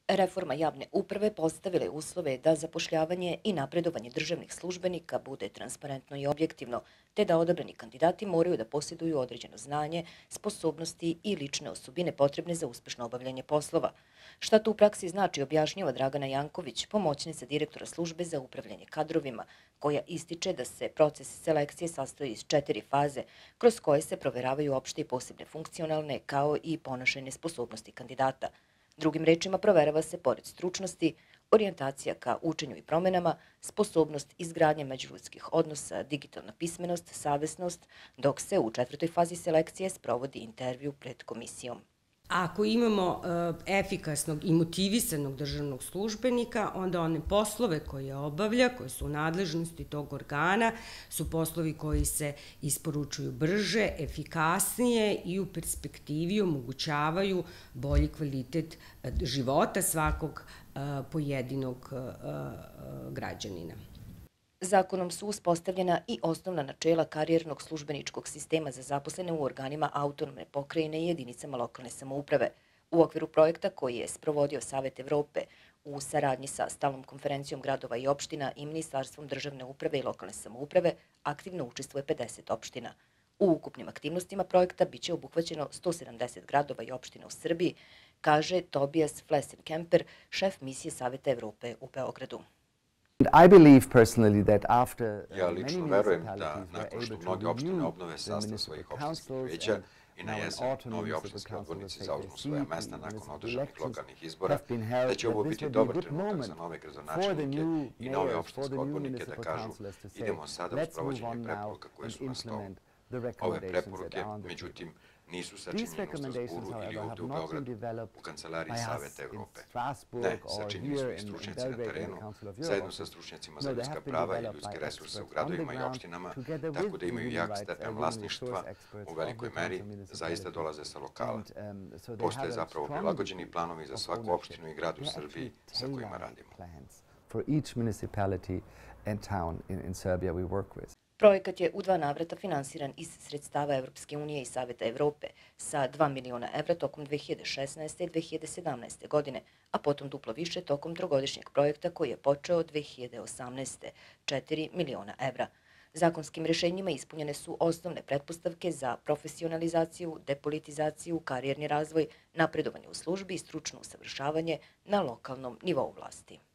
Reforma javne uprave postavila je uslove da zapošljavanje i napredovanje državnih službenika bude transparentno i objektivno, te da odabrani kandidati moraju da posjeduju određeno znanje, sposobnosti i lične osobine potrebne za uspešno obavljanje poslova. Šta to u praksi znači, objašnjava Dragana Janković, pomoćnica direktora službe za upravljanje kadrovima, koja ističe da se proces selekcije sastoji iz 4 faze, kroz koje se proveravaju opšte i posebne funkcionalne, kao i ponašajne sposobnosti kandidata. Drugim rečima, proverava se, pored stručnosti, orijentacija ka učenju i promenama, sposobnost izgradnje međuljudskih odnosa, digitalna pismenost, savesnost, dok se u 4. fazi selekcije sprovodi intervju pred komisijom. Ako imamo efikasnog i motivisanog državnog službenika, onda one poslove koje obavlja, koje su u nadležnosti tog organa, su poslovi koji se isporučuju brže, efikasnije i u perspektivi omogućavaju bolji kvalitet života svakog pojedinog građanina. Zakonom su uspostavljena i osnovna načela karijernog službeničkog sistema za zaposlene u organima autonomne pokrajine i jedinicama lokalne samouprave. U okviru projekta koji je sprovodio Savet Evrope u saradnji sa Stalnom konferencijom gradova i opština i Ministarstvom državne uprave i lokalne samouprave aktivno učestvuje 50 opština. U ukupnim aktivnostima projekta biće obuhvaćeno 170 gradova i opština u Srbiji, kaže Tobias Flesen-Kemper, šef misije Saveta Evrope u Beogradu. Ja lično verujem da nakon što mnoge opštine obnove sastav svojih opštinskih veća i na jesen novi opštinski odbornici zauzmu svoja mesta nakon održanih lokalnih izbora, da će ovo biti dobar trenutak za nove gradonačelnike i nove opštinske odbornike da kažu idemo sada u sprovođenje preporuka koje su na stolu. Ove preporuke, međutim, nisu sačinjene u Strasburu ili ovde u Beogradu, u kancelariji Saveta Evrope. Ne, sačinjeni su i stručnjaci na terenu, zajedno sa stručnjacima za ljudska prava i ljudske resurse u gradovima i opštinama, tako da imaju jak stepen vlasništva, u velikoj meri zaista dolaze sa lokala. Postoje zapravo prilagođeni planovi za svaku opštinu i grad u Srbiji sa kojima radimo. Projekat je u 2 navrata finansiran iz sredstava Evropske unije i Saveta Evrope sa 2 miliona evra tokom 2016. i 2017. godine, a potom duplo više tokom trogodišnjeg projekta koji je počeo 2018. 4 miliona evra. Zakonskim rešenjima ispunjene su osnovne pretpostavke za profesionalizaciju, depolitizaciju, karijerni razvoj, napredovanje u službi i stručno usavršavanje na lokalnom nivou vlasti.